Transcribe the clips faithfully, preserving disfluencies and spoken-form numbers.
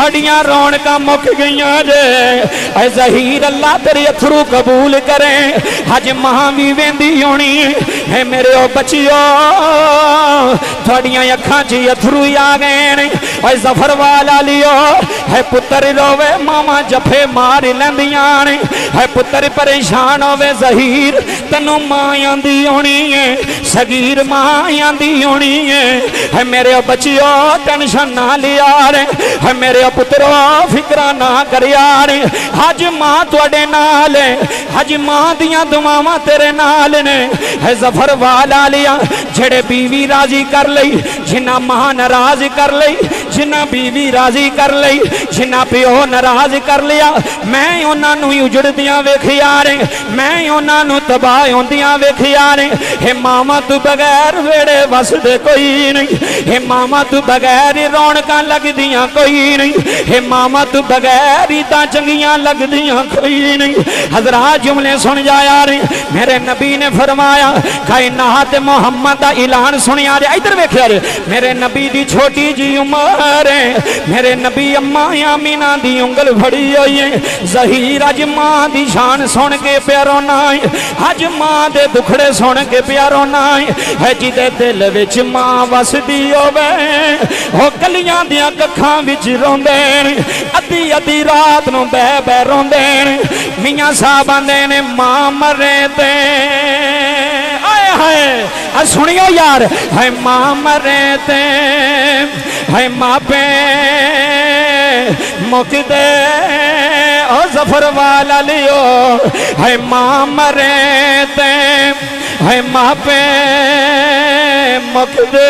تھوڑیاں رونقاں مک گئیاں جے اے ظہیر اللہ تیرے اتھرو قبول کریں حج ماں بھی ویندی ہونی اے میرے او بچیو تھوڑیاں اکھاں چی اتھرو آ گئے اے ظفر والا لیو اے پتر روے ماما جفے مار لیندیاں اے پتر پریشان ہوے ظہیر تنو ماں آندی ہونی ہے صغیر ماں آندی ہونی ہے اے میرے او بچیو ٹینشن نہ لیا رہے اے میرے او پترو فکرہ نہ کریا رہے حج ماں توڑے نال ہے حج ماں دیاں دعاواں تیرے نال نے اے ظفر والا لیا جڑے بیوی راضی کر لئی جنہ ماں ناراض کر لئی جنہ بیوی راضی کر لئی جنہ پیو ناراض کر لیا میں انہاں نو اجڑ دیاں ویکھیا رہے میں انہاں نو تباہ ہوندیاں ویکھیا رہے اے ماما تو بغیر ویڑے وس دے کوئی نہیں اے ماما تو بغیر رونقاں لگ دیاں کوئی نہیں اے ماما تو بغیر تا چنگیاں لگ دیاں کوئی نہیں حضرات جملے سن جایا رہے میرے نبی نے فرمایا کائنات محمد دا اعلان سنیا رہے ادھر ویکھیا رہے میرے نبی دی چھوٹی جی عمر ہے میرے نبی اماں آمینہ دی انگل بھڑی ہوئی ہے ظہیر اج ماں دی شان سن کے پیارو نائیں اج ماں دے دکھڑے سن کے پیارو نائیں ہے جی دے دل وچ ماں وس دی ہووے او کلیاں دیاں ککھاں وچ روندے ادھی ادھی رات نو بے بے روندے میاں صاحب آندے نے ماں مرے تے آئے ہائے سنیو یار ہے ماں مرے تے ہے ماں پہ مک دے او ظفر والا لیو ہے ماں مرے تے ہے ماں پہ مک دے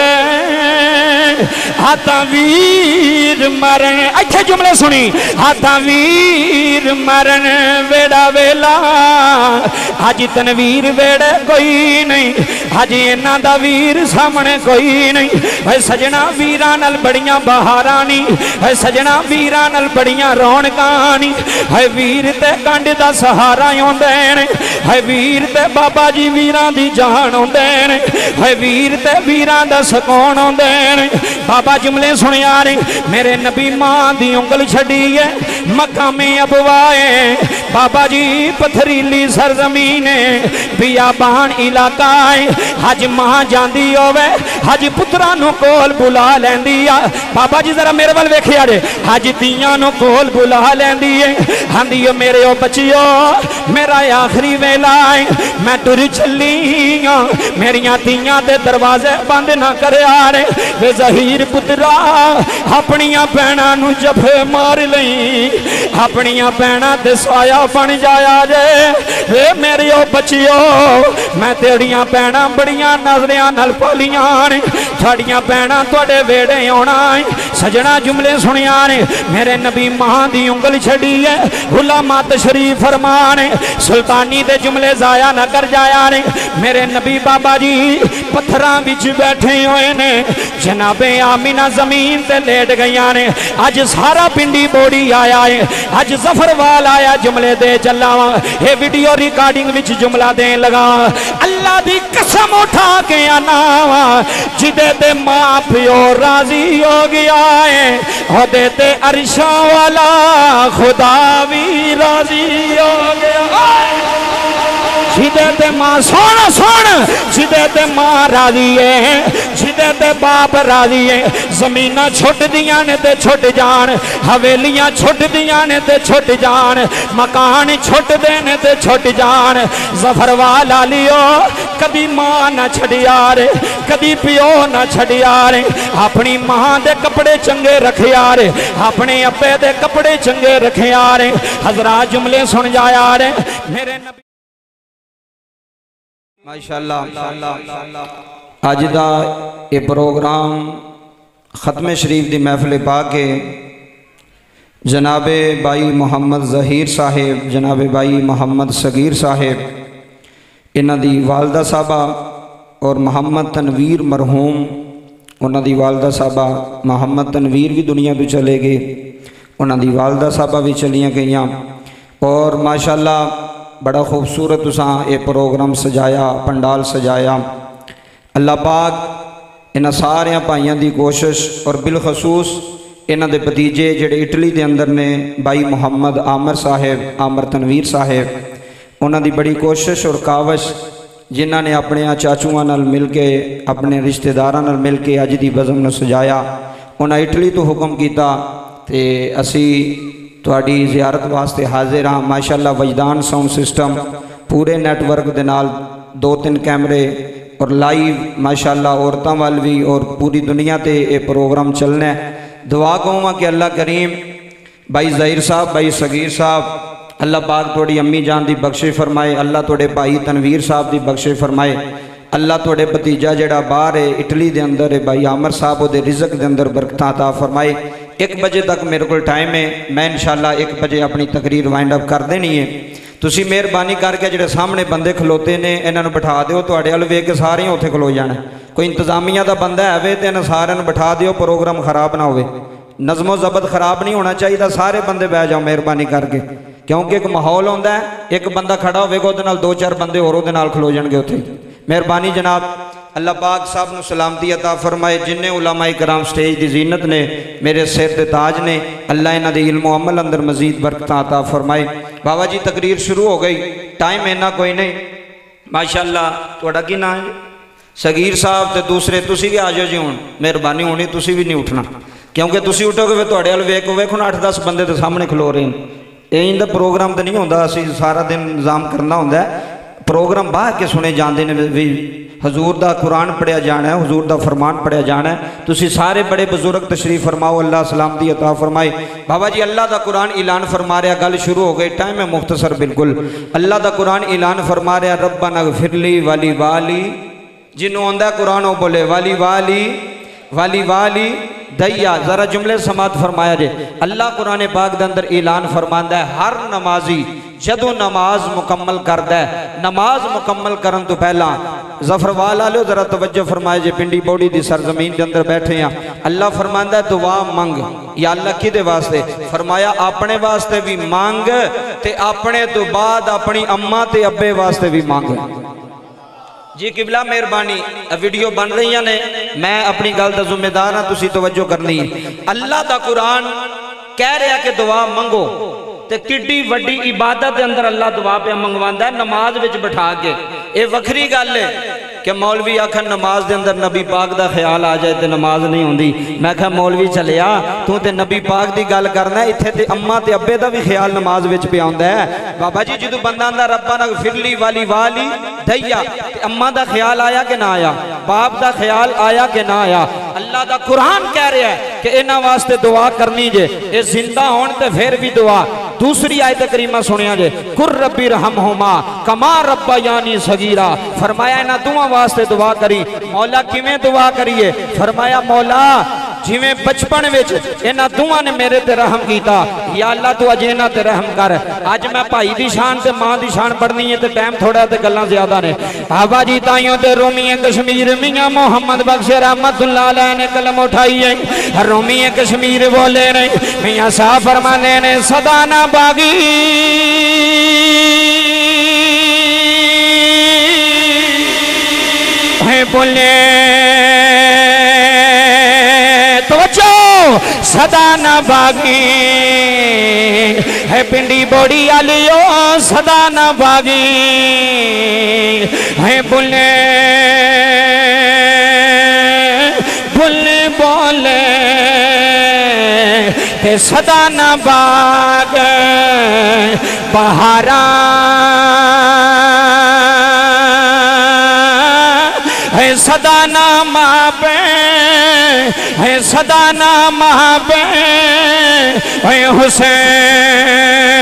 ہاتھاں ویر مرن اچھے جملے سنی ہاتھاں ویر مرن ویڑا ویلا آج تنویر ویڑے کوئی نہیں آج انہاں دا ویر سامنے کوئی نہیں اے سجنا ویران ال بڑیاں بہارانی اے سجنا ویران ال بڑیاں رونقانی اے ویر تے کنڈ دا سہارا ہوندے نے اے ویر تے بابا جی ویران دی جان ہوندے نے اے ویر تے ویران دا سکون ہوندے نے بابا جملے سنیا رہے میرے نبی ماں دی انگل چھڑی ہے مقام ابوائے بابا جی پتھریلی سرزمین بیابان علاقہ ہے حج ماں جاندی ہوئے حج پترانو کول بلا لیندیا بابا جی ذرا میرے وال ویکھیا رہے حج دیانو کول بلا لیندیے ہندیو میرے او بچیو میرا آخری ویلا ہے میں ٹر چلی ہوں میریاں دیاں دے دروازے بند نہ کرے آرے وے ظہیر پترا اپنیاں پیناں نو جفے مار لئی اپنیاں پیناں تے سایہ بن جایا جے اے میری او بچیو میں تیڑیاں پیناں بڑیاں نظریاں نل پالیاں نے تھاڑیاں پیناں توڑے ویڑے ہونا سجنا جملے سنیا نے میرے نبی ماں دی انگل چھڑی ہے علماء تشریف فرمانے سلطانی دے جملے ضائع نہ کر جایا نے میرے نبی بابا جی پتھراں بچ بیٹھے ہوئے نے جناب آمینہ زمین تے لیٹ گئیاں نے آج سارا پنڈی بوڑی آیا ہے آج ظفر وال آیا جملے دے چلاواں اے ویڈیو ریکارڈنگ وچ جملہ دیں لگا اللہ دی قسم اٹھا کے آناواں جدے تے ماں پیو راضی ہو گیا ہے ہو دیتے عرشاں والا خدا بھی راضی ہو گیا جدے تے ماں سونا سونا جدے تے ماں راضی ہے جدے تے باپ راضی ہے زمینہ چھوٹ دیاں نے تے چھوٹ جان حویلیاں چھوٹ دیاں نے تے چھوٹ جان مکان چھوٹ دینے تے چھوٹ جان ظفر والا لیو کبھی ماں نہ چھڑیا رے کبھی پیو نہ چھڑیا رے اپنی ماں دے کپڑے چنگے رکھیا رے اپنے اپے دے کپڑے چنگے رکھیا رے حضرات جملے سن جایا رے میرے نبی ماشاءاللہ آج دا یہ پروگرام ختم شریف دی محفل پاک کے جناب بائی محمد ظہیر صاحب جناب بائی محمد صغیر صاحب انہاں دی والدہ صاحبہ اور محمد تنویر مرحوم انہاں دی والدہ صاحبہ محمد تنویر بھی دنیا بھی چلے گئے انہاں دی والدہ صاحبہ بھی چلیاں گئیاں اور ماشاءاللہ بڑا خوبصورت اساں یہ پروگرام سجایا پنڈال سجایا اللہ پاک انہاں سارے بھائیاں دی کوشش اور بالخصوص इन्हां दे भतीजे जिहड़े इटली दे अंदर ने भाई मुहम्मद आमर साहिब आमर तनवीर साहिब, उन्हां दी बड़ी कोशिश और कावश जिन्हां ने अपने चाचुआं नाल मिल के अपने रिश्तेदारां नाल मिल के अज दी बज़म नूं सजाया। उन्हां इटली तो हुक्म कीता ते असी तुहाडी ज़ियारत वास्ते हाज़िर हाँ। माशाअल्लाह वजदान साउंड सिस्टम पूरे नैटवर्क दे नाल दो तीन कैमरे और लाइव माशाअल्लाह औरतां वाल भी और पूरी दुनिया ते ये प्रोग्राम चलना है। दुआ कहूँगा कि अल्लाह करीम भाई ज़हीर साहब भाई सगीर साहब अल्लाह पाक थोड़ी अम्मी जान दी बख्शिश फरमाए, अल्लाह थोड़े भाई तनवीर साहब दी बख्शिश फरमाए, अल्लाह थोड़े भतीजा जिहड़ा बाहर है इटली दे अंदर है भाई आमर साहब उहदे रिज़क दे अंदर बरकतां अता फरमाए। एक बजे तक मेरे को टाइम है, मैं इंशाअल्लाह एक बजे अपनी तकरीर वाइंड अप कर देनी है। तुसी मेहरबानी करके जिहड़े सामने बंदे खलोते ने इन्हां नूं बिठा दिओ, तुहाडे अल वेख के सारे उत्थे खलो जाना। कोई इंतजामिया का बंदा है तो इन्हां सारिਆਂ नूं बिठा दिओ, प्रोग्राम खराब ना होवे, नज़मो ज़बत खराब नहीं होना चाहिए, सारे बंदे बह जाओ मेहरबानी करके, क्योंकि एक माहौल होंदा है, एक बंदा खड़ा होवेगा उहदे नाल दो चार बंदे होर उहदे नाल खलो जाणगे उत्थे। मेहरबानी जनाब, अल्लाह पाक साहब नूं सलामती अता फरमाए। जिन्ने उलमा इकराम स्टेज की जीनत ने, मेरे सिर दे ताज ने, अल्लाह इन्हां दे इल्म अमल अंदर मजीद बरकतां अता फरमाए। बाबा जी तकरीर शुरू हो गई, टाइम इन्ना कोई नहीं। माशाअल्लाह तुहाडा की नाम है? सगीर साहब तो दूसरे तुसी भी आ जाओ जी। हुण मेहरबानी होनी, तुसी भी नहीं उठना, क्योंकि तुसी उठोगे फिर तुहाडे अल वेख वेखो अठ दस बंदे तो सामने खलो रहे हैं। इंदा प्रोग्राम तो नहीं होंदा, असीं सारा दिन इंतजाम करना होंदा है। प्रोग्राम बाहर के सुने जाते हैं भी हजूर दा कुरान पढ़िया जाना है, हजूर दा फरमान पढ़िया जाना है। तुसी सारे बड़े बुजुर्ग तशरीफ फरमाओ, अल्लाह सलामती अता फरमाए। बाबा जी अल्लाह दा कुरान ऐलान फरमा रहा, गल शुरू हो गई, टाइम है मुख्तसर बिल्कुल। अल्लाह दा कुरान ऐलान फरमा रहा, रब्बना ग़फिरली वाली वाली, जिन्हों आंदा कुरान वो बोले वाली वाली वाली वाली दैया। जरा जुमले समात फरमाया जे। अल्लाह कुरान पाक दे अंदर ऐलान फरमांदा है, हर नमाजी जदों नमाज मुकम्मल करदा है, नमाज मुकम्मल करन तो पहला जफरवाल आलो जरा तवज्जो फरमाए जे, पिंडी बौड़ी दी सरजमीन के अंदर बैठे हैं। अल्लाह फरमांदा है दुआ मंग, या अल्लाह किदे वास्ते? फरमाया अपने वास्ते भी मंग ते अपने तो बाद अपनी अम्मा ते अब्बे वास्ते भी मंग। जी किबला मेहरबानी, वीडियो बन रही ने, मैं अपनी गल का जिम्मेदार हाँ, तुसी तवज्जो करनी है। अल्लाह का कुरान कह रहा कि दुआ मंगो, ते किड्डी वड्डी इबादत के अंदर अल्लाह दुआ पे मंगवांदा है, नमाज विच बिठा के। ये वखरी गल है कि मौलवी आखन नमाज के अंदर नबी पाक का ख्याल आ जाए तो नमाज नहीं होंदी। मैं कहा मौलवी चलिया तू तो नबी पाक की गल करना, इत्थे ते अम्मा ते अब्बे का भी ख्याल नमाज विच पे आउंदा है। बाबा जी जो बंदा आंदा रब्बना ग़फिरली वाली वाली दैया, अम्मा का ख्याल आया कि ना आया, बाप का ख्याल आया कि ना आया? अल्लाह का कुरान कह रहा है कि इन्हां वास्ते दुआ करनी जे, ये जिंदा होण ते फिर भी दुआ। दूसरी आयत करीमा सुनिया जे, कुर रब्बी रहमहुमा कमा रब्बयानी सगीरा। फरमाया इन्हां दुआ वास्ते दुआ करी। मौला किवें दुआ करिए? फरमाया मौला जिवें बचपन विच इन्हां दुआ ने मेरे ते रहम कीता, या अल्लाह तू अज इन्हां ते रहम कर। अज मैं भाई दी शान ते मां दी शान पढ़नी है, ते टाइम थोड़ा ते गल्लां ज्यादा ने। बाबा जी ताइयों ते रोमी कश्मीर मियां मोहम्मद बख्श रहमतुल्लाह अलैह ने कलम उठाई है। रोमी कश्मीर बोले ने, मियां साहब फरमाने ने, सदा ना बागी है बोले तो सदा ना बागी है, पिंडी बौड़ी आलियो सदा ना बागी है, बुले बुले बोले ते सदा ना बाग बहारा है, सदा ना मापे है, सदा ना महाबे है, हुसैन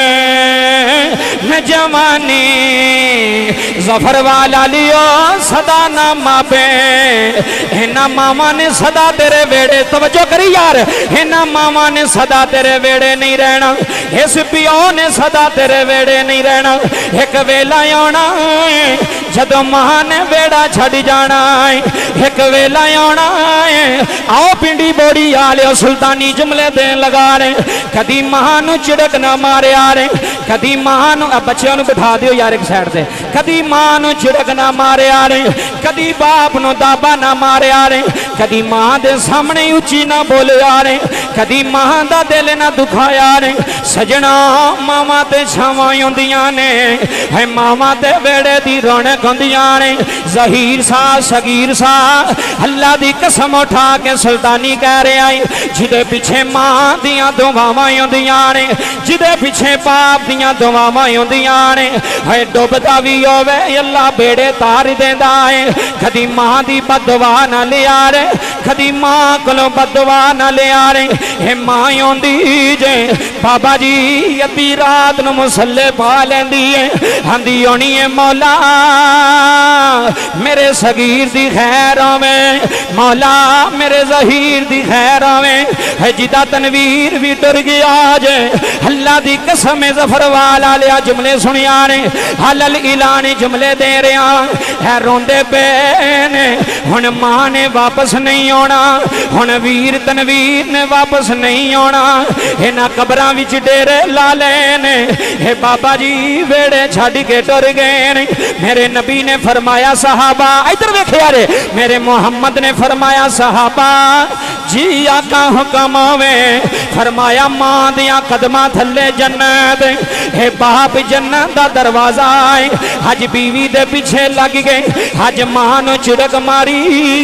जवानी जफर वाला लियो सदा ना मापे। इन्हां मामा ने सदा तेरे वेड़े, तवज्जो करी यार, इन्हां मामा ने सदा तेरे वेड़े नहीं रहना, इस पिओ ने सदा तेरे वेड़े नहीं रहना। एक वेला आना जदों मां ने वेड़ा छड़ जाना, एक वेला आना आओ पिंडी बौड़ी आलियो सुल्तानी जुमले देन लगा रहे। कदी मां नूं चिड़क ना मारिया रे, कदी मां नूं बच्चों नूं बिठा दिओ यार एक साइड से, कदी मां मां नू झिड़क ना मारिया रे, कदी बाप नू दाबा ना मारिया रे, कदी मां दे सामने उच्ची ना बोलिया रे, कदी मां दा दिल ना दुखाया रे। सजना मावां ते छावां हुंदियां ने, है मावां ते वेड़े दी रौनक हुंदियां ने। ज़हीर सा सगीर सा अल्लाह दी कसम उठा के सुल्तानी कह रहा है, जिदे पिछे मां दियां दुआवां हुंदियां ने, जिदे पिछे बाप दियां दुआवां हुंदियां ने, है डुबदा भी होवे अल्लाह बेड़े तार देंदा है। कदी मां दी बददुआ ना लिया रे, कदी मां कोलों बददुआ ना लिया रे। हे मां हुंदी जे बाबा जी अद्धी रात नूं मुसल्ले पा लैंदी है, आंदी होनी है मौला मेरे सगीर दी खैर आवे, मौला मेरे ज़हीर दी खैर आवे। है जिदा तनवीर भी डर गया जे, अल्लाह दी कसम ज़फर वाला लिया जुमले सुनिया ने, हलल इलानी जुमले दे रहा है। रोंदे पे ने हुण मां ने वापस नहीं आना, हुण वीर तनवीर ने वापस नहीं आना। इन्हां कबरां विच डेरे ला लेने, हे बाबा जी वेड़े छड्ड के टुर गए ने। मेरे नबी ने फरमाया सहाबा, इधर वेखिया रे, मेरे मोहम्मद ने फरमाया सहाबा जी आका हुक्म आवे, फरमाया मां दियां कदमां थल्ले जन्नत, हे बाप जन्नत दा दरवाजा है। हज बीवी दे पीछे लग गए, हज मां नू चिड़क मारी,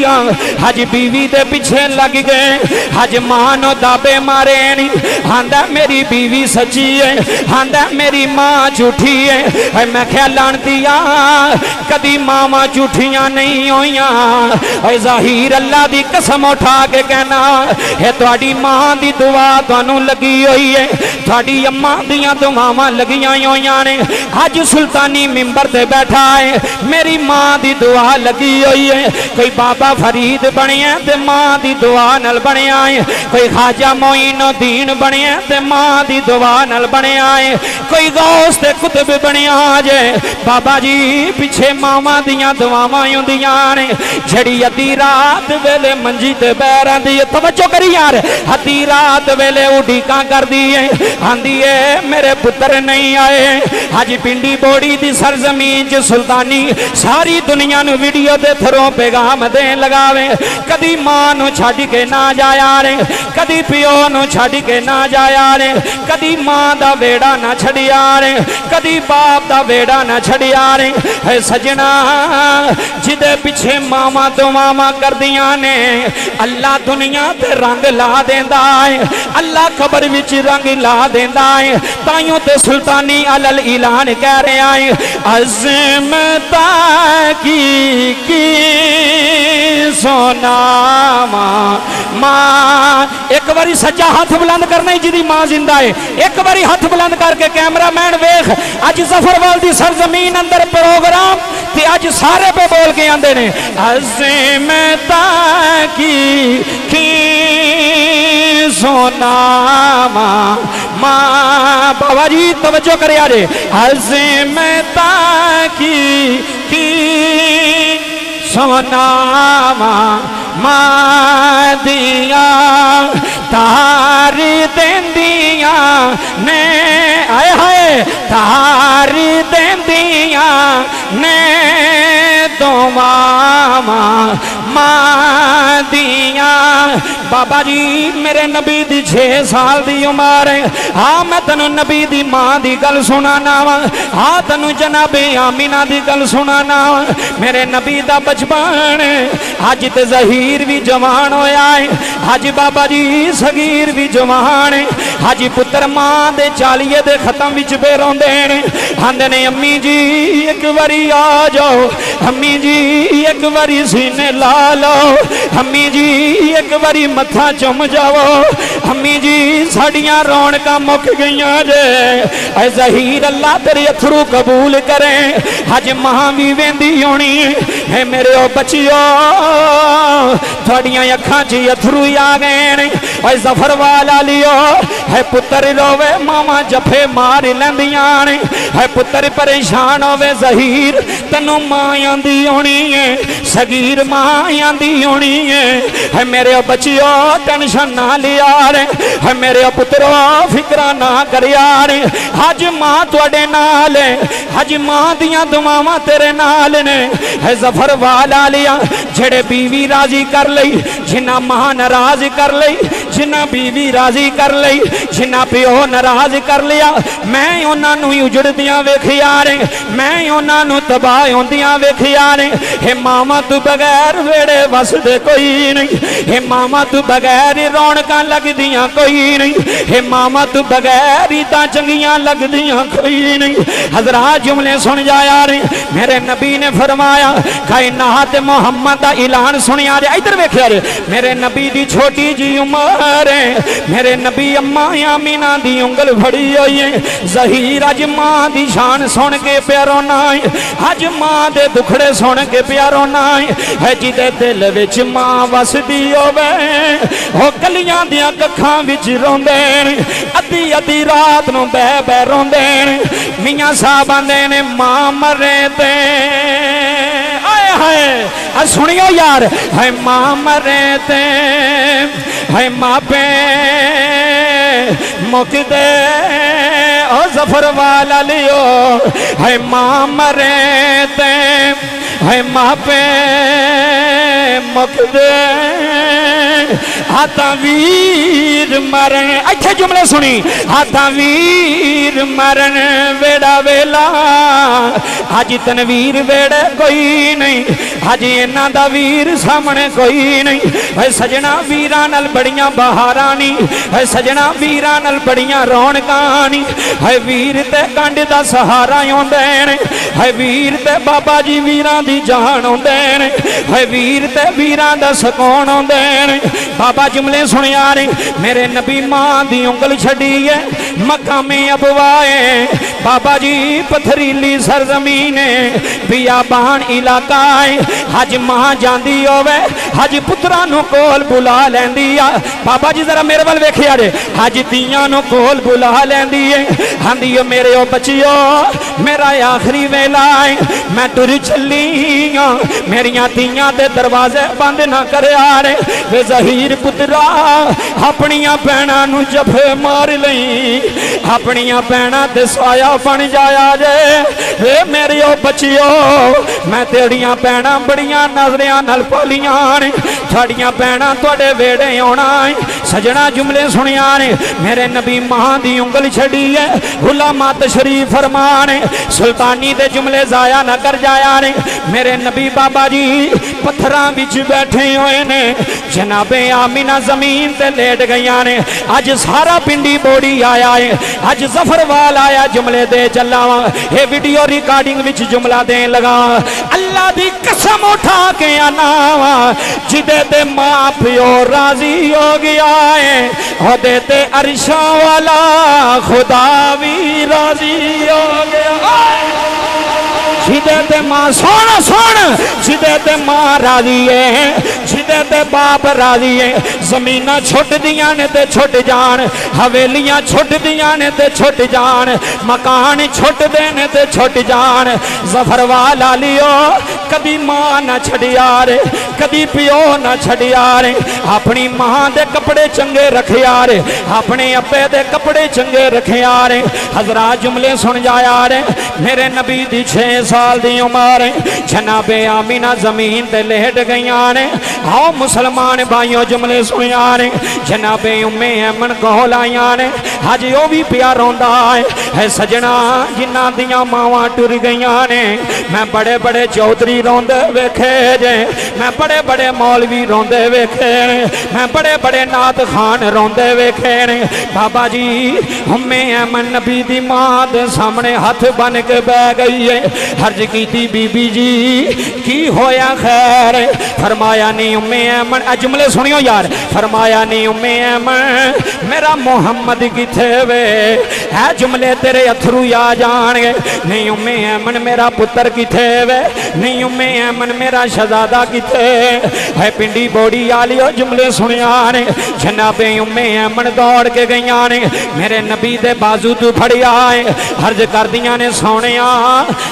हज बीवी दे पीछे लग गए, हज मां नू दाबे मारे नी। आंदा मेरी बीवी सच्ची है, आंदा मेरी मां झूठी है। मैं क्या लानतिया कदी मावां झूठियां नहीं होइयां। ज़हीर अल्लाह दी कसम उठा के कहना है, तुहाडी मां दी दुआ तुहानू लगी हुई है, तुहाडी अम्मा दियां दुआवां लगियां होइयां ने। अज सुल्तानी मिंबर ते बैठा है, मेरी मां दी दुआ लगी हुई है। कोई बाबा फरीद बनिया ते मां दी दुआ नाल बनिया है, कोई ख्वाजा मोइनुद्दीन बनिया ते मां दी दुआ नाल बनिया है, कोई गौस ते कुतुब बनिया जे बाबा जी पिछे मावां दियां दुआवां हुंदियां ने। जड़ी अद्धी रात वेले मंजी ते बैठ रहिंदी है, तवज्जो करी यार, अद्धी रात वेले उड़ीकां करदी है, आंदी है मेरे पुत्र नहीं आए। अज पिंडी बोड़ी दी सरजमीन च सुल्तानी सारी दुनिया नू वीडियो दे थरू पैगाम देन लगावे, कदी मां नू छड्ड के ना जाया रे, कदी पिओ नू छड्ड के ना जाया रे, कदी मां दा वेड़ा ना छड़िया रे, कदी बाप दा वेड़ा ना छड़िया रे। है सजना जिदे पिछे मावां दुआवां करदियां ने, अल्लाह दुनिया ते रंग ला देंदा है, अल्लाह कबर विच रंग ला देंदा है। ताइयों ते सुल्तानी अलल ऐलान कह रहा है, अज़मता की की सोनामा मां। एक बारी सज्जा हाथ बुलंद करना ही जिदी मां जिंदा है, एक बारी हाथ बुलंद करके कैमरा मैन वेख। अज ज़फरवाल दी सरजमीन अंदर प्रोग्राम ते अज सारे पे बोल के आंदे ने, अज़मता की की सोनामा मां। बाबा जी तवज्जो करे रे, अज़मता की की सोनामा मां दिया तार देंदिया ने, आए हाय तार देंदिया ने दुआवां मां दिया। बाबा जी मेरे नबी दी छे साल दी उम्र है, हाँ मैं तेनू नबी दी मां दी गल सुनाना वा, हाँ तेनू जनाबे आमीना दी गल सुनाना वा। मेरे नबी दा बचपन अज ते ज़हीर भी जवान होया है, अज बाबा जी सगीर भी जवान है। अज पुत्र मां दे चालीए दे खत्म विच पे रोंदे ने, आंदे ने अम्मी जी एक बारी आ जाओ, अम्मी जी एक बारी सीने ला लो, अम्मी जी एक बारी मत्था चुम जाओ, अम्मी जी साड़ियां रौनकां मुक गईयां जे। ऐ ज़हीर अल्लाह तेरे अथरू कबूल करे, अज मां भी वेंदी होनी है मेरे ओ बच्चियो, थोड़ियां अखां च अथरू आ गए ने। ऐ ज़फर वाला लियो है पुत्र रोवे मामा जफे मार लैंदियां ने, है पुत्र परेशान होवे ज़हीर तैनू मां आंदी होनी है, सगीर मां आंदी होनी है मेरे बच्चियो टेंशन ना लिया रे है मेरे पुत्रो फिक्रा ना करिया रे अज मां तुहाडे नाल है अज मां दियां दुआवां तेरे नाल ने है जफर वाला लिया जेड़े बीवी राजी कर लई जिन्ना मां नाराज कर लई जिन्ना बीवी राजी कर लई जिन्ना प्यो नाराज कर लिया मैं उन्हां नूं उजड़दियां वेखिया रे मैं उन्हां नूं तबाह होंदियां वेखिया रे हे मामा तू बगैर वेड़े वसदे कोई नहीं हे मामा तू बगैर रौनकां लगदियां कोई नहीं हे मामा तू बगैर इदां चंगियां लगदियां कोई नहीं हज़रात जुमले सुन जाया रे मेरे नबी ने फरमाया कायनात मोहम्मद दा ऐलान सुनिया रे इधर वेखिया रे मेरे नबी दी छोटी जी उम्र है मेरे नबी अम्मा आमीना दी उंगल फड़ी हुई है ज़हीर अज मां दी शान सुन के प्यारो ना अज मां दे दुखड़े सुन के प्यारो ना है जिदे दिल विच मां वसदी होवे ओ कलियां दियां कखां विच रोंदे अद्धी अद्धी रात नूं बह बह रोंदे मियां साहब आंदे ने मां मरे ते आए हाय आ सुनियो यार है मां मरे ते है मापे मुकदे ओ जफर वाला लियो है मां मरे ते है मापे मुकदे हाथा वीर मरण इत्थे जुमले सुनी हाथा वीर मरण वेड़ा वेला अज तनवीर वेड़े कोई नहीं अज इन्हां दा वीर सामने कोई नहीं है सजना वीरां नाल बड़ियां बहारां नी है सजना वीरां नाल बड़ियां रौनकां नी है वीर ते कंड दा सहारा होंदे ने है वीर ते बाबा जी वीरां दी जान होंदे ने है वीर ते वीरां दा सकून होंदे ने बाबा जुमले सुनिया रे मेरे नबी मां दी उंगल छड़ी है मकामे अबवाए बाबा जी पथरीली सरजमीन बियाबान इलाका है अज मां जांदी होवे अज पुत्रा नु कोल बुला लैंदी आ बाबा जी जरा मेरे वाल वेखिया रे अज तियां नु कोल बुला लैंदी है आंदी ओ मेरे ओ बच्चियो मेरा आखिरी वेला है मैं टुर चली हां मेरियां तियां दे दरवाजे बंद ना करया रे वे ज़हीर पुत्रा अपनियां भैणां नु जफे मार लई अपनियां भैणां ते साया बन जाया जे वे मेरे ओ बच्चियो मैं तेरियां भैणां बड़ियां नजरियां नाल पालियां ने थोड़ियां भैणां तुहाडे वेड़े आउणा है सजना जुमले सुनिया ने मेरे नबी मां दी उंगल छड़ी है गुलामा तशरीफ फरमाने सुल्तानी दे जुमले जाया ना कर जाया ने मेरे नबी बाबा जी पत्थरां विच बैठे हुए ने जनाबे आमीना जमीन ते लेट गईयां ने अज सारा पिंडी बोड़ी आया है अज जफरवाल आया जुमले दे चला ये वीडियो रिकॉर्डिंग विच जुमला देन लगा अल्लाह दी कसम उठा के आना जिदे ते मां प्यो राजी हो गया है ओदे ते अरशा वाला खुदा भी राजी हो गया जिदे ते मां सुन सुन जिदे ते मां राजी है जिदे ते बाप राजी है जमीना छुट दियां ने ते छुट जान हवेलियां छुट दियां ने ते छुट जान मकान छुट दे ने ते छुट जान जफरवाल आलियो कदी मां ना छड़िया रे कदी प्यो ना छड़िया रे अपनी मां दे कपड़े चंगे रखिया रे अपने अब्बे दे कपड़े चंगे रखिया रे हज़रात जुमले सुन जाया रे मेरे नबी दी छे साल दी उम्र जनाबे आमीना जमीन ते लेट गईयां ने आओ मुसलमान भाइयों जुमले सुनिया ने जनाबे उम्मे ऐमन कोल आईयां ने अज ओ भी प्यार रोंदा है सजना जिन्हां दियां मावां टुर गईयां ने मैं बड़े बड़े चौधरी रोंदे वेखे जे मैं बड़े बड़े मौलवी रोंदे वेखे ने मैं बड़े बड़े नात खान रोंदे वेखे ने बाबा जी उम्मे ऐमन नबी दी मां दे सामने हाथ बन के बह गई है अर्ज कीती बीबी जी की होया खैर फरमाया नहीं उम्मे ऐमन जुमले सुनियो यार फरमाया नहीं उम्मे ऐमन मेरा मोहम्मद किथे वे है जुमले तेरे अथरू आ जाएंगे नहीं उम्मे ऐमन मेरा पुत्र किथे वे नहीं उम्मे ऐमन मेरा शहजादा किथे है पिंडी बोड़ी आलियो जुमले सुनिया ने जनाबे उम्मे ऐमन दौड़ के गईयां ने मेरे नबी दे बाजू तू फड़िया है अर्ज कर दियां ने सोनिया थानू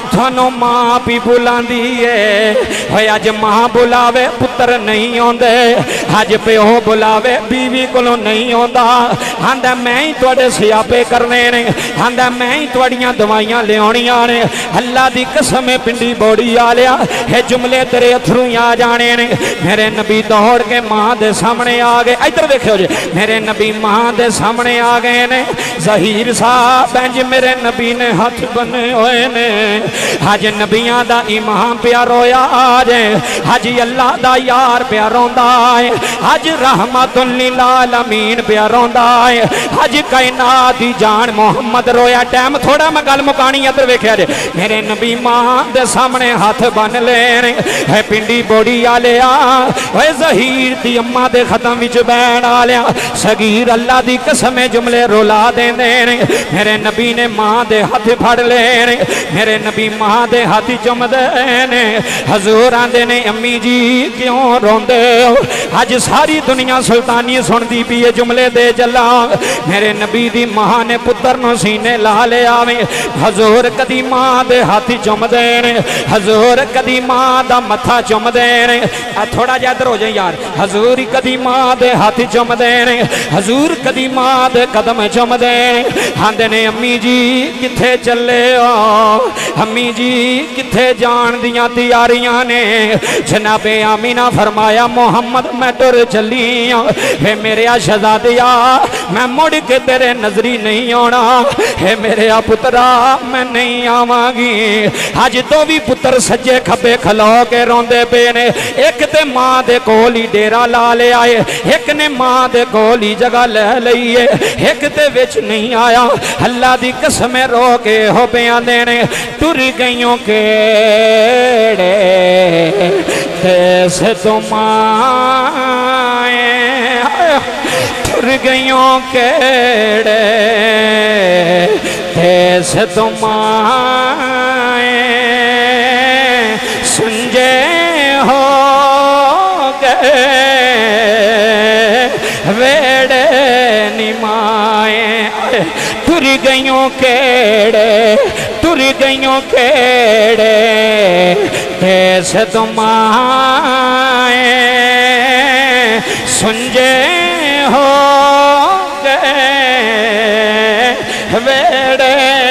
नू मां भी बुलांदी है। होए अज मां बुलावे पुत्र नहीं आउंदे, अज प्यो बुलावे बीवी कोलों नहीं आउंदा। आंदा मैं ही तुहाडे सियापे करने ने, आंदा मैं ही तुहाड़ियां दवाइयां लियाउणियां ने। अल्लाह दी कसम है पिंडी बोड़ी आ लिया, ये जुमले तेरे अथरू आ जाने ने। मेरे नबी दौड़ के मां दे सामने आ गए। इधर देखो जी, मेरे नबी मां दे सामने आ गए ने। ज़हीर साहब इंज मेरे नबी ने हाथ बने हुए ने। अज नबियां दा इमाम प्या रोया, आज अज अल्लाह दा यार प्या रोंदा है, अज रहमतुल लिल आलमीन प्या रोंदा है, अज कायनात दी जान मोहम्मद रोया। टाइम थोड़ा मैं गल मुकानी, इधर वेख्या जे मेरे नबी मां दे सामने हाथ बन लेने। है पिंडी बोड़ी वाले आ ज़हीर दी अम्मा दे खत्म विच बैठ आ लिया। सगीर अल्लाह दी कसम जुमले रोला देंदे ने। मेरे नबी ने मां दे हाथ फड़ लेने, मेरे नबी मां दे हाथ चुमदे ने। हजूर आंदे ने अम्मी जी क्यों रोंदे हो? अज सारी दुनिया सुल्तानी सुनदी पई है जुमले दे चला। मेरे नबी दी मां ने पुत्र नूं सीने ला लिया वे। हजूर कदी मां दे हाथ चुमदे ने, हजूर कदी मां दा मत्था चुमदे ने। थोड़ा जिहा इधर हो जाए यार। हजूर कदी मां दे हाथ चुमदे ने, हजूर कदी मां दे कदम चुमदे ने। आंदे ने अम्मी जी किथे चले हो? अम्मी जी किथे जान दियां तैयारियां ने? जनाबे आमीना फरमाया मोहम्मद मैं टुर चली हाँ। हे मेरे शहजादिया मैं मुड़ के तेरे नजरी नहीं आना। हे मेरे पुत्रा मैं नहीं आवांगी। अज तो भी पुत्र सज्जे खब्बे खलो के रोंदे पे ने। एक ते मां दे कोल ही डेरा ला लिया है, एक ने मां दे कोल ही जगह ले लई है, एक ते विच नहीं आया। अल्लाह दी कसम रो के हो बयान देने। टुर गईयों केड़े देश तुम टुर गईयों केड़े देश तुम सुंजे हो गए वेड़े निमाए। टुर गईयों केड़े टुर गईयों केड़े देश तुम सुंजे हो गए वेड़े।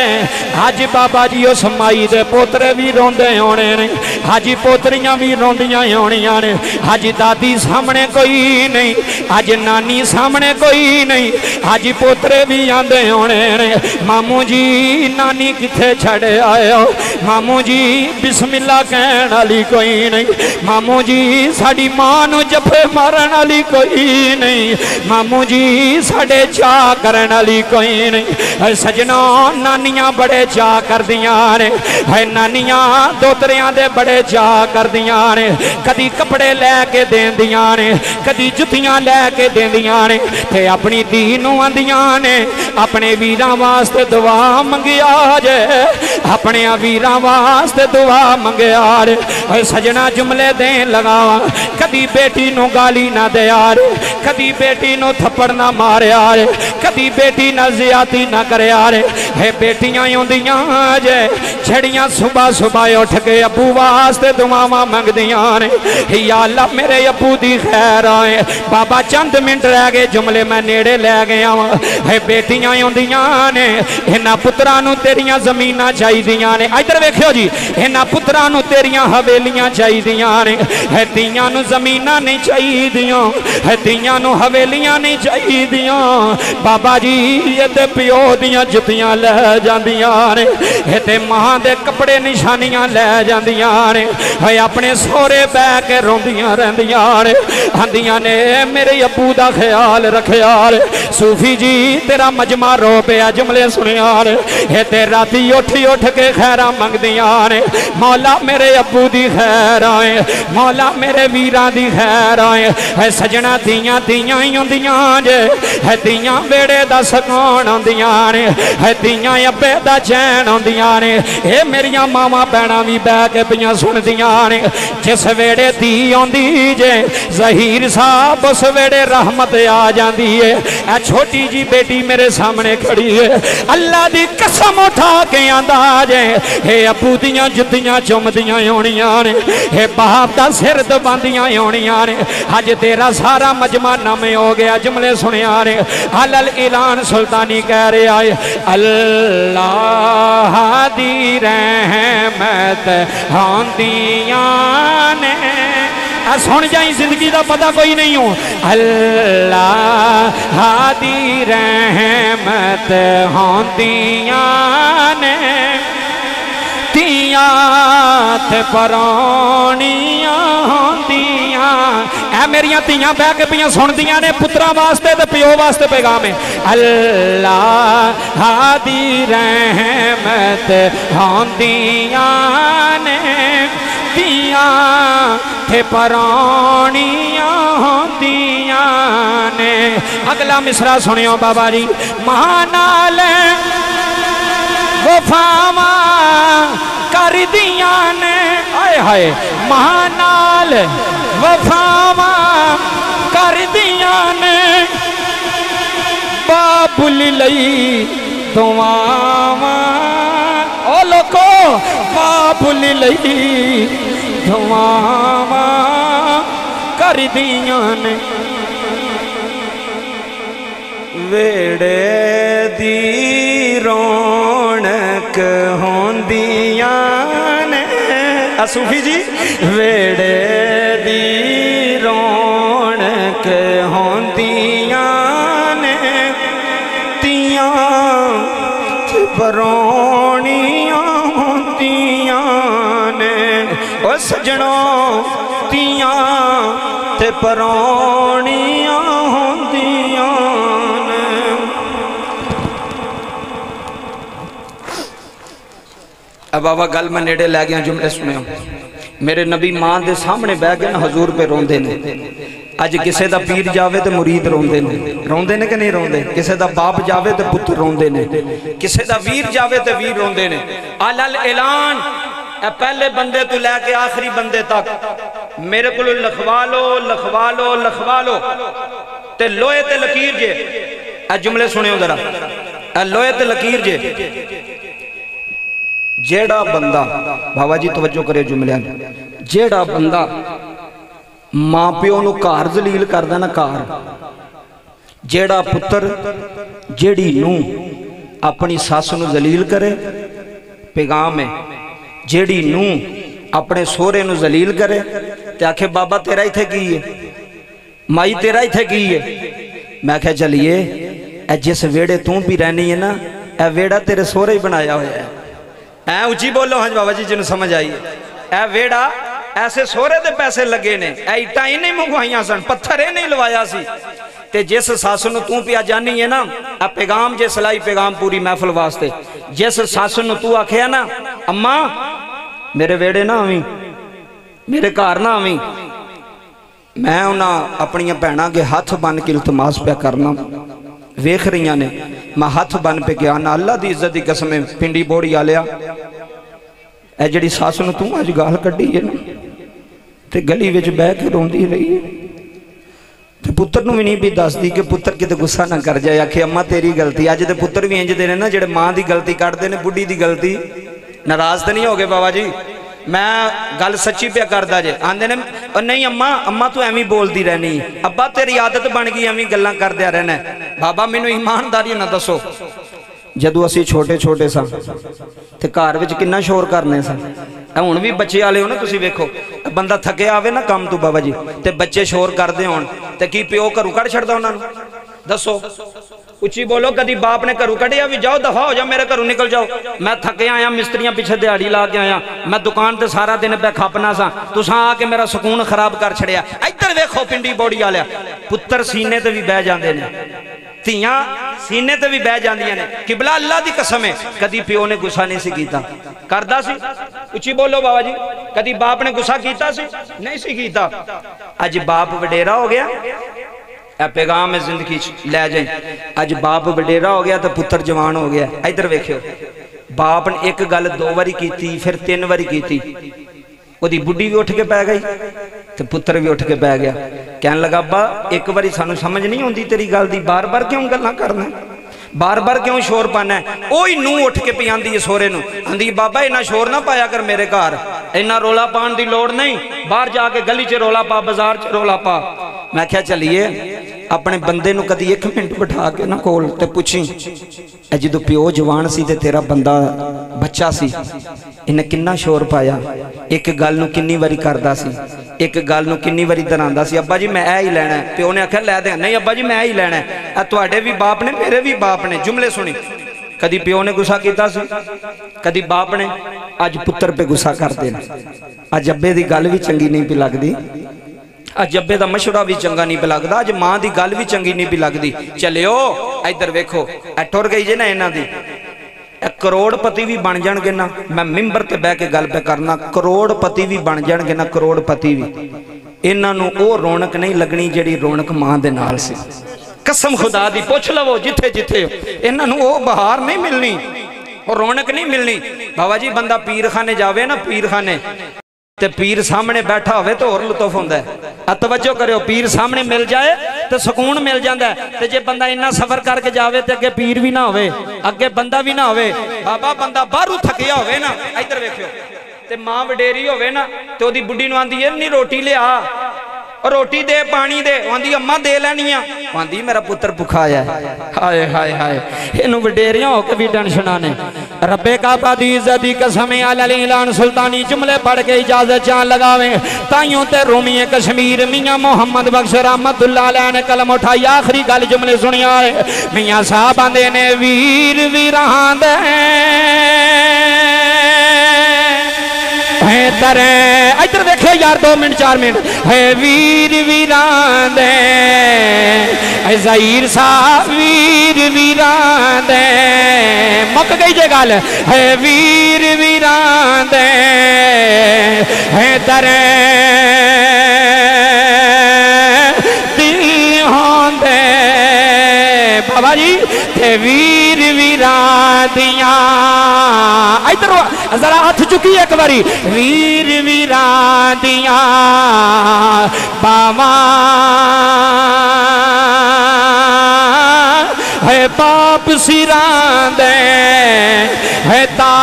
अज बाबा जी उस माई दे पोतरे भी रोंदे होने ने, अज पोतरियां भी रोंदियां होनियां ने। अज दादी सामने कोई नहीं, अज नानी सामने कोई नहीं, अज पोतरे भी आंदे होने ने। मामू जी नानी किथे छड़ आए हो? मामू जी बिस्मिल्ला कहण वाली कोई नहीं। मामू जी साडी मां नूं जफे मारन वाली कोई नहीं। मामू जी साडे चाह करन वाली कोई नहीं। सजना नानियां बड़े चाह करदियां ने, है नानियां दोतरियां दे बड़े चाह करदियां ने। कदी कपड़े लैके देंदियां ने, कदी जुत्तियां लैके देंदियां ने, ते अपनी धी नूं आंदियां ने अपने वीरां वास्ते दुआ मंगिया जे, अपने वीरां वास्ते दुआ मंगिया रे। है सजना जुमले देन लगा। कदी बेटी नूं गाली ना दिया रे, कदी बेटी नूं थप्पड़ ना मारिया रे, कदी बेटी नाल ज़ियादती ना करया रे। है बेटियां आउंदियां जे छड़ियां सुबह सुबह उठ के अबू वास्ते दुआवां मंगदियां ने। या अल्लाह मेरे अबू दी खैर आए। बाबा चंद मिनट रह गए जुमले मैं नेड़े लै गया वा। है बेटियां आउंदियां ने, इन्हां पुत्रां नूं तेरियां ज़मीनां चाहीदियां ने। इधर वेखियो जी, इन्हां पुत्रां नूं तेरियां हवेलियां चाहीदियां ने। है धीआं नूं ज़मीनां नहीं चाहीदियां, है धीआं नूं हवेलियां नहीं चाहीदियां। बाबा जी ये ते प्यो दियां जुत्तियां लै जांदियां ने, ये ते मां दे कपड़े निशानियां लै जांदियां ने। है अपने सोहरे बह के रोंदियां रहिंदियां ने, आंदियां ने मेरे अबू दा ख्याल रखिया रे। सूफी जी तेरा मजमा रो पिया जुमले सुनिया रे। ये ते राती उठ उठ के खैरा मंगदियां ने। मौला मेरे अबू दी खैर आए, मौला मेरे वीरां दी खैर आए। है सजना धीआं धीआं ही होंदियां जे, है धीआं बेड़े दा सकून होंदियां ने, है धीआं अब्बे दा चैन होंदियां ने। ये मेरियां मावां भैणां भी बह के पियां सुनदियां ने। जिस वेड़े धी आउंदी जे ज़हीर साहब उस वेड़े रहमत आ जाती है। ए छोटी जी बेटी मेरे सामने खड़ी है, अल्लाह दी कसम उठा के आंदा जे हे अबू दियां जुत्तियां चुमदियां होनियां ने हे बाप दा सिर दबांदियां होनियां ने अज तेरा सारा मजमा नम हो गया जुमले सुनिया ने अलल ऐलान सुल्तानी कह रहा है अल्लाह दी रहमत होंदियां ने सुन जाई जिंदगी का पता कोई नहीं हो अल्लाह दी रहमत होंदियां ने तियां ते परौनियां होंदियां ऐ मेरियां तियां बह के पियां सुनदियां ने पुत्रा वास्ते ते प्यो वास्ते पैगाम है अल्लाह दी रहमत होंदियां ने तियां ते परौनियां होंदियां ने अगला मिसरा सुनियो बाबा जी महानाल वफावा कर दियां ने आए हाय महानाल वफावा कर दियां ने बाबुल लई दुआवां ओ लोको बाबुल लई दुआवां कर दियां ने वेड़े दी रौनक होंदियां ने सूफी जी वेड़े दी रौनक होंदियां ने तियां परौनियां होंदियां ने ओ सजनों तियां ते परौनियां होंदियां ने अब बाबा गल मैं नेड़े लै गया जुमले सुनियो मेरे नबी मां के सामने बह गए हजूर पे रोंदे ने अज किसी का पीर जावे तो मुरीद रोंदे ने रोंदे ने कि नहीं रोंदे किसी का बाप जावे तो पुत्र रोंदे ने किसी का वीर जावे तो वीर रोंदे ने अलल ऐलान पहले बंदे तो लैके आखिरी बंदे तक मेरे को लिखवा लो लिखवा लो लिखवा लो ते लोहे ते लकीर जे ए जुमले सुनियो जरा ए लोहे ते लकीर जे जेड़ा बंदा बाबा जी तवज्जो करे जुमलियां जेड़ा बंदा मां प्यो नूं घर जलील करदा ना घर जेड़ा पुत्र जेड़ी नूं अपनी सस नूं जलील करे पैगाम है जेड़ी नूं अपने सोहरे नूं जलील करे ते आखे बाबा तेरा इत्थे की है माई तेरा इत्थे की है मैं आख्या चलिए ए जिस वेड़े तू भी रहनी है ना ए वेड़ा तेरे सोहरे ही बनाया होया है ऐ उची बोलो हाँ बाबा जी जिन्होंने समझ आई है वेड़ा ऐसे सोहरे दे पैसे लगे ने इटा ही नहीं मंगवाइया सन पत्थर ही नहीं लवाया सी ते जिस सस नूं तू पिया जानी है ना आ पैगाम जे सलाई पैगाम पूरी महफिल वास्ते जिस सस नूं तू आखिया ना अम्मा मेरे वेड़े ना आवी मेरे घर ना आवी मैं उन्हें अपन भैनों के हाथ बन के इल्तमास पिया करना वेख रही ने मैं हाथ बन पे गया ना अल्लाह की इज्जत की कसम पिंडी बोड़ी आ लिया ए जी सस नूं तू अज गाल कड्डी है ना ते गली विच बह के रोंदी रही है ते पुत्र नूं भी नहीं भी दसदी कि पुत्र किते गुस्सा ना कर जाए आखे अम्मा तेरी गलती अज दे पुत्र भी इंज दे ने ना जिहड़े मां की गलती कढ़दे ने बुढ़ी की गलती नाराज तो नहीं हो गए बाबा जी मैं गल सच्ची पिया करदा जे आंदे ने नहीं अम्मा अम्मा तू एवं बोलती रहनी अब्बा तेरी आदत बन गई एवं गल्लां करदे रहना बाबा मैनू ईमानदारी ना दसो जदों असीं छोटे छोटे सा ते घर विच किन्ना शोर करने सा हुण भी बच्चे वाले हो ना तुसीं वेखो बंदा थके आवे ना काम तो बाबा जी ते बच्चे शोर करदे होण ते की प्यो घरों कढ़ छड्डदा उन्हां नूं दसो उच्ची बोलो कदी बाप ने घरों कढ़िया भी जाओ दफा हो जाओ मेरे घरों निकल जाओ मैं थके आया मिस्त्रियां पिछे दिहाड़ी ला के आया मैं दुकान ते सारा दिन पे खपना सा तुसां आके मेरा सुकून खराब कर छड़िया इधर वेखो पिंडी बोड़ी वालिया पुत्र सीने ते भी बह जांदे ने धीआं सीने ते भी बह जांदियां ने किबला अल्लाह दी कसम है कदी प्यो ने गुस्सा नहीं सी कीता करदा सी उच्ची बोलो बाबा जी कदी बाप ने गुस्सा कीता सी नहीं सी कीता अज बाप वडेरा हो गया पैगाम जिंदगी लै जाए अज बाप वडेरा हो गया तो पुत्र जवान हो गया इधर वेखियो बाप ने एक गल दो बारी की फिर तीन बारी की ओदी बुढ़ी भी उठ के पै गई तो पुत्र भी उठ के पै गया कहन लगा अब्बा एक बारी सानू समझ नहीं आती तेरी गल दी बार बार क्यों गल्लां करना बार बार क्यों शोर पाना है? वही नूह उठ के पी आंदी है सोहरे नूं, आंदी बाबा इन्ना शोर ना पाया कर मेरे घर, इन्ना रोला पाने की लोड़ नहीं, बाहर जाके गली च रोला पा, बाजार च रोला पा। मैं क्या चलिए अपने बंदे नूं कदी एक मिनट बिठा के ना कोल ते पुछी जो प्यो जवान सी ते तेरा बंदा बच्चा सी, इन्हें किन्ना शोर पाया, एक गल नूं किन्नी वारी करदा सी, एक गल नूं किन्नी वारी दरांदा सी, अब्बा जी मैं ऐ ही लैना है। प्यो ने आख्या लै दे, नहीं अब्बा जी मैं ही लैना है, आ तुहाडे भी बाप ने मेरे भी बाप ने। जुमले सुनी, कदी प्यो ने गुस्सा किया सी, कदी बाप ने, अज पुत्र पे गुस्सा करते हैं। अज अब्बे की गल भी चंगी नहीं पी लगती, अज अब्बे का मशवरा भी चंगा नहीं पी लगता, अज माँ की गल भी चंगी नहीं पी लगती। चलियो इधर वेखो, ए टुर गई जे ना इन्हां दी, करोड़पति भी बन जाणगे ना, मैं मिंबर ते बह के गल पे करना, करोड़पति भी बन जाणगे ना, करोड़पति भी, इन्हां नूं ओह रौनक नहीं लगनी जिहड़ी रौनक माँ दे नाल सी। कसम खुदा दी पुछ लवो जिथे जिथे, इन्हां नूं ओह बहार नहीं मिलनी, और रौनक नहीं मिलनी। बाबा जी बंदा पीर खाने जावे ना, पीर खाने ते पीर सामने बैठा होवे तो और लुत्फ होंदा है। तवज्जो करियो, पीर सामने मिल जाए तो सुकून मिल जाता है, ते जे बंदा इन्ना सफर करके जावे ते अगे पीर भी ना होवे, अगे बंदा भी ना होवे, बाबा बंदा बाहरों थकिया होवे ना, इधर वेखियो, ते मां वडेरी होवे ना, ते ओदी बुढ़ी नूं आंदी है नी रोटी लिया, रोटी दे पानी दे, आंदी अम्मा दे लैनी आ, आंदी मेरा पुत्र भुखा आया। हाय हाय हाय, इनू वडेरियां होके भी टेंशनां ने। रब्बे काबा दी इज्जत दी कसम अल ऐलान सुल्तानी जुमले पढ़ के इजाजत जान लगावे। ताइयों ते रोमिए कश्मीर मियां मोहम्मद बख्श रहमतुल्लाह अलैह ने कलम उठाई, आखिरी गल जुमले सुनिया है। मियां साहब आंदे ने वीर वीरां दे तरे, इधर देखियो यार दो मिनट चार मिनट, है वीर वीरां दे, ज़हीर साहब वीर वीरां दे, मुक गई जे गल, है वीर वीरां दे है तरे दिल होंदे बाबा जी, ते वीर वीरां दियां, इधर जरा हाथ चुकी एक बारी, वीर वीरां दियां बावां है पाप सिरां दे, है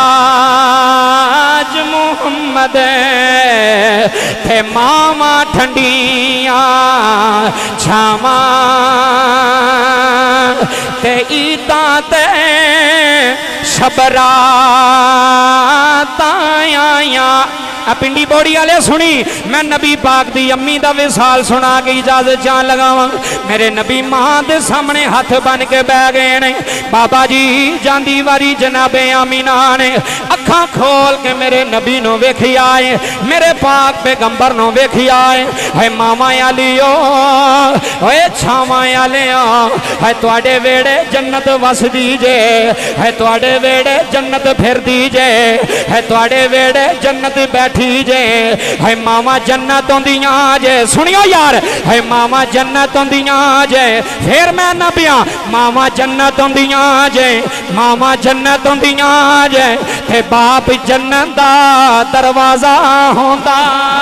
ताज मुहम्मद थे मामा ठंडियां छावां ते ईदा ते शबरा ताया। पिंडी बोड़ी वाले सुनी, मैं नबी पाक दी अम्मी दा विसाल सुना के इजाजत जान लगावा। मेरे नबी मां दे सामने हाथ बन के बह गए ने। बाबा जी जांदी वारी जनाबे आमीना ने अखा खोल के मेरे नबी नो वेखी आए, मेरे पाक पैगंबर नो वेखी आए। है मामा आलियो ओए छावा आलिया, है तुहाडे वेड़े जन्नत वसदी जे, है तुहाडे वेड़े जन्नत फिरदी जे, है तुहाडे वेड़े जन्नत बैठी जे, है मामा जन्नत होंदियां जे। सुनियो यार, है मामा जन्नत होंदियां जे, फिर मैं ना पिया मामा जन्नत होंदियां जे, मामा जन्नत होंदियां जे, ते बाप जन्नत दा दरवाजा होंदा।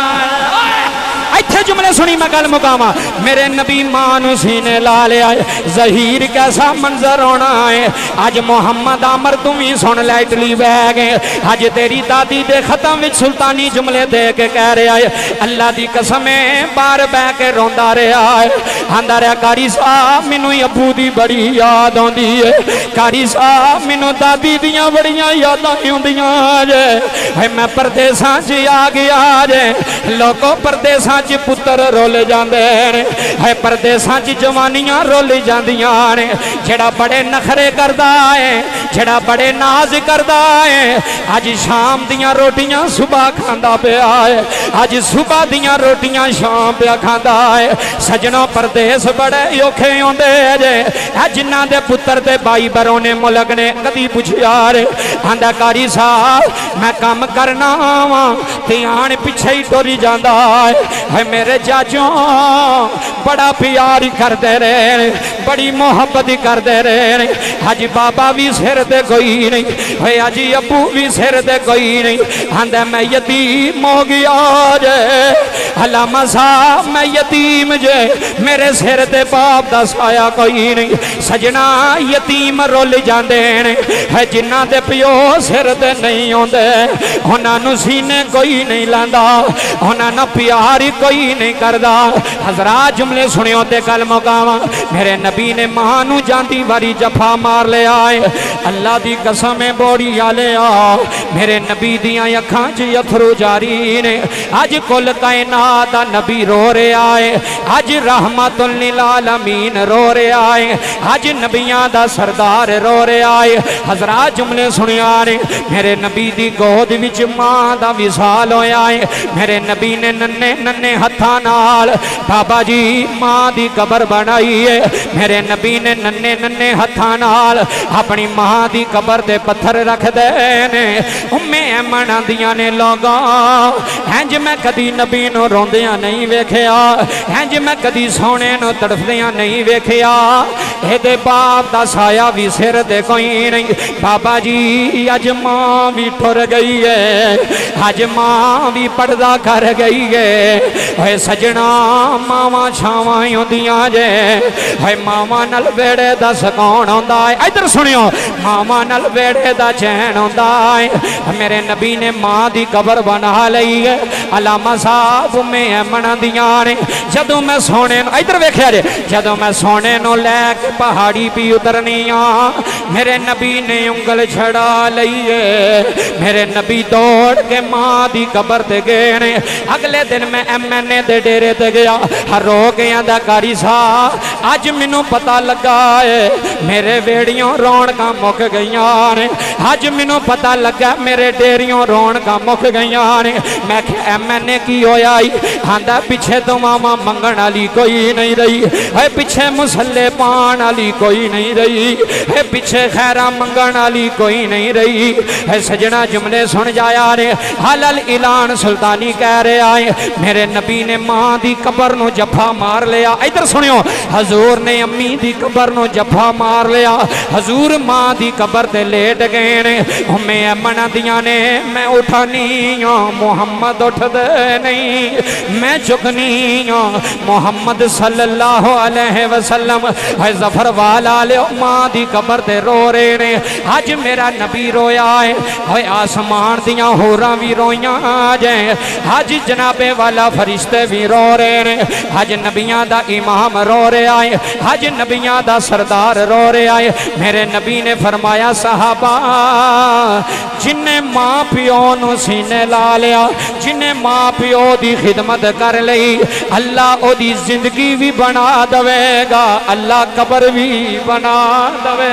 इत्थे जुमले सुनी मैं गल मुकावा। मेरे नबी मां नू सीने ला लिया, ज़हीर कैसा मंजर होना है। अज मोहम्मद आमर तू भी सुन लै, इटली बह गए। अज तेरी दादी दे खत्म विच सुल्तानी जुमले दे के कह रहा है, अल्लाह दी कसम बाहर बह के रोंदा रहा है, आंदा रहा कारी साहब मैनू अबू दी बड़ी याद आउंदी है, कारी साहब मैनू दादी दियां बड़ियां यादां आउंदियां जे। मैं परदेसां च आ गया जे, लोगों परदेसां पुत्र रोल जाते हैं, परदेसां च जवानियां रोल जांदियां ने। जेड़ा बड़े नखरे करदा है, जेड़ा बड़े नाज करदा है, अज शाम दियां रोटियां सुबह खांदा पिया है, अज सुबह दियां रोटियां शाम पिया खांदा है। सजनों परदेस बड़े औखे आउंदे जे, जिन्हां दे पुत्र ते भाई बरोने मुल्क ने कदी पुछया रे, आंदा कारी साहब मैं काम करना वा, ध्यान पिछे ही टुर जांदा है। मेरे चाचो बड़ा प्यार करते रहे, बड़ी मोहब्बत करते रहे। हज बाबा भी सिर ते कोई नहीं, हज अबू भी सिर ते कोई नहीं। आंदा मैं यतीम हो गया जे, अल्लामा साहब मैं यतीम जे, मेरे सिर ते बाप दा साया कोई नहीं। सजना यतीम रुल जाते हैं जिन्हां दे प्यो सिर ते नहीं आउंदे, उन्हां नूं सीने कोई नहीं लांदा, उन्हां नाल प्यार ही कोई नहीं करदा। हज़रात जुमले सुनियो ते गल मुकावा। मेरे नबी ने मां नूं जांदी वारी जफा मार लिया है। अल्लाह दी कसम है बोड़ी आले आ, मेरे नबी दियां अखां च अथरू जारी ने। अज कुल कायनात दा नबी रो रहा है, अज रहमतुल लिल आलमीन रो रहा है, अज नबियां दा सरदार रो रहा है। हज़रात जुमले सुनिया ने, मेरे नबी दी गोद विच मां दा विसाल होया है। मेरे नबी ने नन्ने नन्ने हत्थां नाल बाबा जी मां दी कबर बनाई है। मेरे नबी ने नन्ने नन्ने हत्थां नाल अपनी मां दी कबर दे पत्थर रख दे ने। उम्मे ऐमन आंदियां ने लोगा, इंज मैं कदी नबी नूं रोंदियां नहीं वेखिया, इंज मैं कदी सोने नूं तड़फदियां नहीं वेखिया। एदे बाप दा साया भी सिर ते कोई नहीं। बाबा जी अज मां भी टुर गई है, अज मां भी पर्दा कर गई है। ओए सजना मावां छावां होंदियां जे, ओए मावां नाल वेड़े दा सकून आउंदा है। इधर सुनियो, मावां नाल वेड़े दा चैन आउंदा है। मेरे नबी ने मां दी कबर बना लई है। अलामा साहब उम्मे ऐमन दियां ने, जदों मैं सोने इधर वेखिया जे, जदों मैं सोने नूं लैके पहाड़ी भी उतरनी आ, मेरे नबी ने उंगल छड़ा लई है। मेरे नबी दौड़ के मां दी कबर ते गए ने। अगले दिन मैं एम एन ए दे डेरे ते गया, रो के आंदा कारी साहब अज मैनू पता लगा है मेरे वेड़ियों रौनकां मुक गईयां ने, अज मैनू पता लगा मेरे डेरियों रौनकां मुक गईयां ने। मैं क्या एम एन ए की होया? आंदा पिछे तो मामा मंगण वाली कोई नहीं रही है, पिछे मुसल्ले पान वाली कोई नहीं रही है, पिछे खैरा मंगण वाली कोई नहीं रही है। सजना जुमले सुन जाया रे, हलल ऐलान सुल्तानी कह रहा है। मेरे नबी ने मां दी कबर नूं जफा मार लिया। इधर सुनियो, हजूर ने अम्मी दी कबर नूं जफा मार लिया। हजूर मां दी कबर ते लेट गए ने। उम्मे ऐमन दियां ने, मैं उठनी हाँ मुहम्मद उठदे नहीं, मैं झुकनी हाँ मुहम्मद सल्लल्लाहु अलैहि वसल्लम। है जफर वाला ले मां दी कबर ते रो रहे ने। अज मेरा नबी रोया है, है आसमान दियां होरां भी रोइयां जाए, अज जनाबे वाला फरिश्ते भी रो रहे ने। अज नबियां दा इमाम रो रहा है, अज नबियां दा सरदार रो रहा है। मेरे नबी ने फरमाया साहबा, जिन्हें मां प्यो नूं सीने ला लिया, जिन्हें मां प्यो दी खिदमत कर लई, अल्लाह ओदी जिंदगी भी बना देगा, अल्लाह कबर भी बना देवे।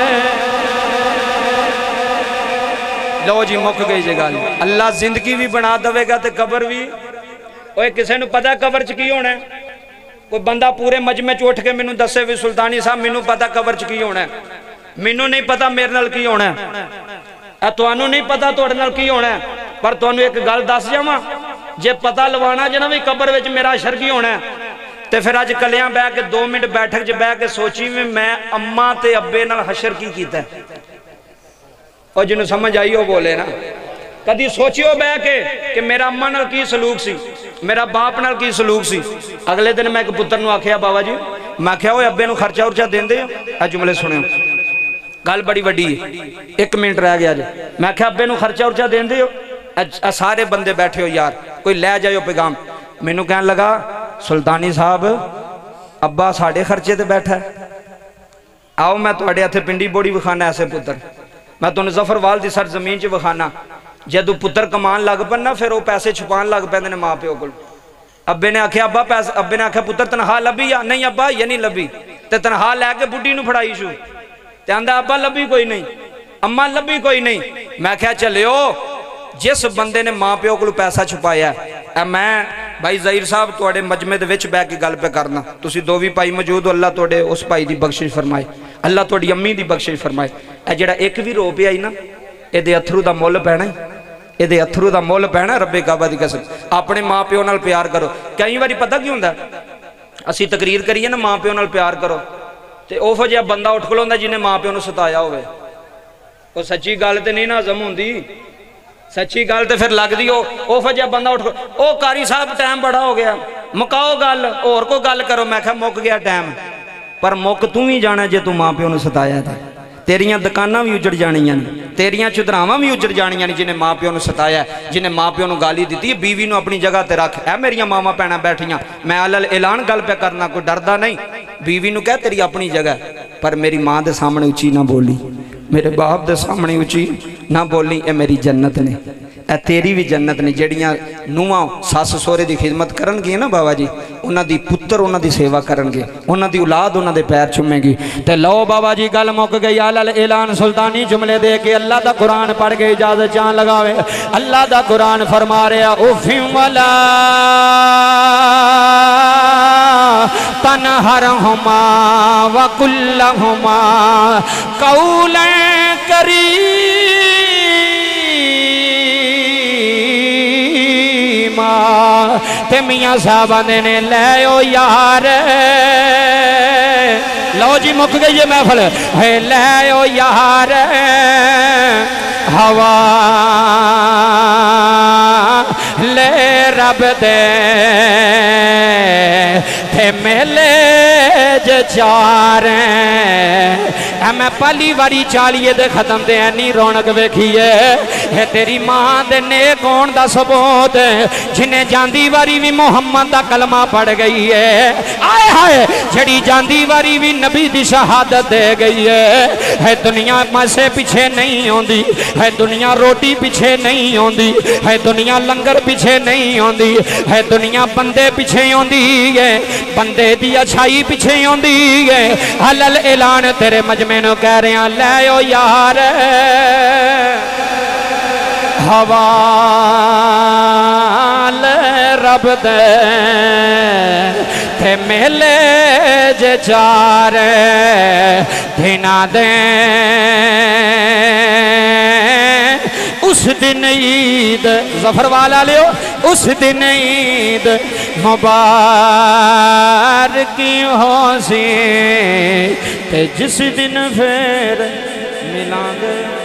लो जी मुक गई जी गल। अल्लाह जिंदगी भी बना देगा तो कबर भी। ओए किसी नूं पता कबर च की होना है? कोई बंदा पूरे मजमे च उठ के मैनू दसे भी सुल्तानी साहब मैनू पता कबर च की होना है, मैनू नहीं पता मेरे नाल की होना है, तुहानू नहीं पता तुहाडे नाल की होना है। पर तुहानू एक गल दस जावां, जे पता लवाना जे ना भी कबर विच मेरा अशर की होना है, तो फिर अज कलियां बह के दो मिनट बैठक च बह के सोची भी मैं अम्मा ते अब्बे नाल हशर की कीता है। और जिन्होंने समझ आई वो बोले ना। कदी सोचियो बह के कि मेरा अम्मा नाल की सलूक सी, मेरा बाप नाल की सलूक सी। अगले दिन मैं एक पुत्र नूं आखिया बाबा जी, मैं आख्या वो अब्बे नूं खर्चा उर्चा देंदे हो? आ जुमले सुनियो, गल बड़ी वड्डी है, एक मिनट रह गया जी। मैं आख्या अब्बे नूं खर्चा उर्चा देंदे हो? आ सारे बंदे बैठे हो यार, कोई लै जाओ पैगाम। मैनू कहन लगा सुल्तानी साहब अब्बा साढ़े खर्चे ते बैठा है, आओ मैं तुहाडे हत्थे पिंडी बोड़ी विखाना ऐसे पुत्र, मैं तुहानू जफरवाल की सर जमीन च विखाना। जदों पुत्र कमान लग पन ना फिर वो पैसे छुपान लग पैंदे ने माँ प्यो कोल। अब्बे ने आख्या अब्बा पैसे, अब्बे ने आख्या पुत्र तनखा लभी या नहीं? अब्बा ये नहीं लभी। तो तनखा लैके बुढ़ी नूं फड़ाई शू, ते आंदा अब्बा लभी कोई नहीं, अम्मा लभी कोई नहीं। मैं आख्या चलियो, जिस बंदे ने माँ प्यो को पैसा छुपाया, मैं भाई ज़हीर साहब तुहाडे मजमे दे विच बैठ के गल पे करना, तुसी दो भी भाई मौजूद हो, अल्लाह तुहाडे उस भाई की बख्शिश फरमाए, अल्लाह तुहाडी अम्मी की बख्शिश फरमाए। ए जिहड़ा एक भी रो पिया ना, इहदे अथरू दा मुल पैना, इहदे अथरू दा मुल पैना। रब्बे काबा दी कसम, अपने माँ प्यो नाल प्यार करो। कई बारी पता की हुंदा, असीं तकरीर करिए ना माँ प्यो नाल प्यार करो, تے اوہو جہا بندہ اٹھ کھلوندا جنہیں ماں پیو نوں ستایا ہوئے وہ سچی گل تے نہیں نا ہضم ہوندی سچی گل تے پھر لگ دی اوہو جہا بندہ اٹھ کھلو او قاری صاحب ٹائم بڑا ہو گیا مکاؤ گل اور کو گل کرو میں کہا مک گیا ٹائم پر مک تو ہی جانا جے تو ماں پیو نوں ستایا تھا تیریاں دکاناں بھی اجڑ جانیاں تیریاں چدراواں بھی اجڑ جانیاں جنہیں ماں پیو نوں ستایا جنہیں ماں پیو نوں گالی دیتی ہے بیوی نوں اپنی جگہ تے رکھ اے میریاں ماما پینا بیٹھیاں میں علل اعلان گل پہ کرنا کوئی ڈردا نہیں بیوی نوں کہہ تیری اپنی جگہ پر میری ماں دے سامنے اچھی نہ بولی میرے باپ دے سامنے اچھی نہ بولی اے میری جنت نے اے تیری بھی جنت نے جڑیاں نواں ساس سورے دی خدمت کرن گی نا بابا جی انہاں دی پتر انہاں دی سیوا کرن گے انہاں دی اولاد انہاں دے پیر چومے گی تے لو بابا جی گل مک گئی علل اعلان سلطانی جملے دے کے اللہ دا قرآن پڑھ کے اجازت چاں لگاوے اللہ دا قرآن فرما رہا اوفی ولا تنہرہما وکلہما قولا کریما تے میاں صاحبہ نے لے او یار لو جی مک گئی یہ محفل ہے لے او یار ہوا لے رب دے تھے ملے جے چاریں اے میں پہلی واری چالیے دے ختم دے اینی رونق ویکھیے ہے تیری ماں دے نیک ہون دا ثبوت جنہیں جاندی واری بھی محمد دا کلمہ پڑھ گئی ہے آئے ہائے جڑی جاندی واری بھی نبی دی شہادت دے گئی ہے ہے دنیا مسے پیچھے نہیں ہوندی ہے دنیا روٹی پیچھے نہیں ہوندی ہے دنیا لنگر پیچھے نہیں ہوندی ہے دنیا بندے پیچھے ہوندی ہے بندے دی اچھائی پیچھے ہوندی ہے حلال اعلان تیرے مجمع نو کہہ رہے ہیں لے او یار حوال رب دے تے ملے جے چار دھینا دیں اس دن عید ظفر والا لیو اس دن عید مبارکی ہو سی تے جس دن پھر ملان دے